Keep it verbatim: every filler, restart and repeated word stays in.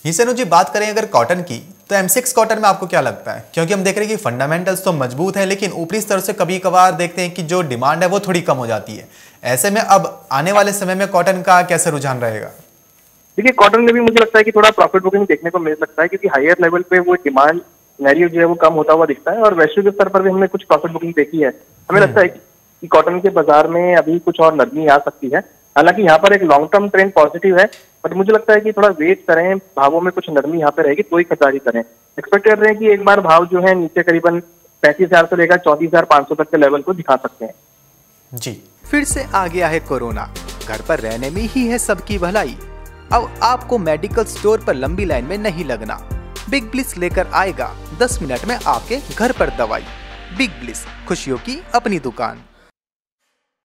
हिसेनु जी, बात करें अगर कॉटन की, तो एम सिक्स कॉटन में आपको क्या लगता है? क्योंकि हम देख रहे हैं कि फंडामेंटल्स तो मजबूत है, लेकिन ऊपरी स्तर से कभी कभार देखते हैं कि जो डिमांड है वो थोड़ी कम हो जाती है। ऐसे में अब आने वाले समय में कॉटन का कैसे रुझान रहेगा? देखिए, कॉटन में भी मुझे लगता है कि थोड़ा प्रॉफिट बुकिंग देखने को मिल सकता है, क्योंकि हायर लेवल पे वो डिमांड सिनेरियो जो है वो कम होता हुआ दिखता है और वैश्विक स्तर पर भी हमने कुछ प्रॉफिट बुकिंग देखी है। हमें लगता है कि कॉटन के बाजार में अभी कुछ और नरमी आ सकती है। हालांकि यहाँ पर एक लॉन्ग टर्म ट्रेंड पॉजिटिव है, बट मुझे लगता है कि थोड़ा वेट करें, भावों में कुछ नरमी यहाँ पे रहेगी तो ही खरीदारी करें। एक्सपेक्ट कर रहे हैं कि एक बार भाव जो है नीचे करीबन पैंतीस हजार से लेकर चौंतीस हजार पाँच सौ तक के लेवल को दिखा सकते हैं। जी, फिर से आ गया है कोरोना, घर पर रहने में ही है सबकी भलाई। अब आपको मेडिकल स्टोर पर लंबी लाइन में नहीं लगना। बिग ब्लिस लेकर आएगा दस मिनट में आपके घर पर दवाई। बिग ब्लिस, खुशियों की अपनी दुकान।